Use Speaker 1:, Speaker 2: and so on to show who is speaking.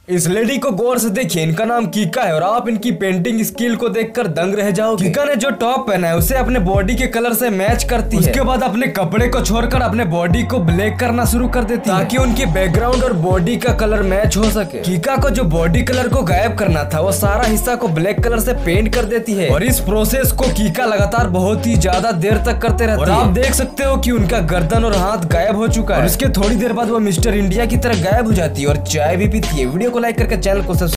Speaker 1: इस लेडी को गौर से देखिए, इनका नाम कीका है और आप इनकी पेंटिंग स्किल को देखकर दंग रह जाओगे। कीका ने जो टॉप पहना है उसे अपने बॉडी के कलर से मैच करती है। उसके बाद अपने कपड़े को छोड़कर अपने बॉडी को ब्लैक करना शुरू कर देती है ताकि उनकी बैकग्राउंड और बॉडी का कलर मैच हो सके। कीका को जो बॉडी कलर को गायब करना था वो सारा हिस्सा को ब्लैक कलर से पेंट कर देती है और इस प्रोसेस को कीका लगातार बहुत ही ज्यादा देर तक करते रहते हैं। आप देख सकते हो कि उनका गर्दन और हाथ गायब हो चुका है और उसके थोड़ी देर बाद वो मिस्टर इंडिया की तरह गायब हो जाती है और चाय भी पीती है। वीडियो को लाइक करके चैनल को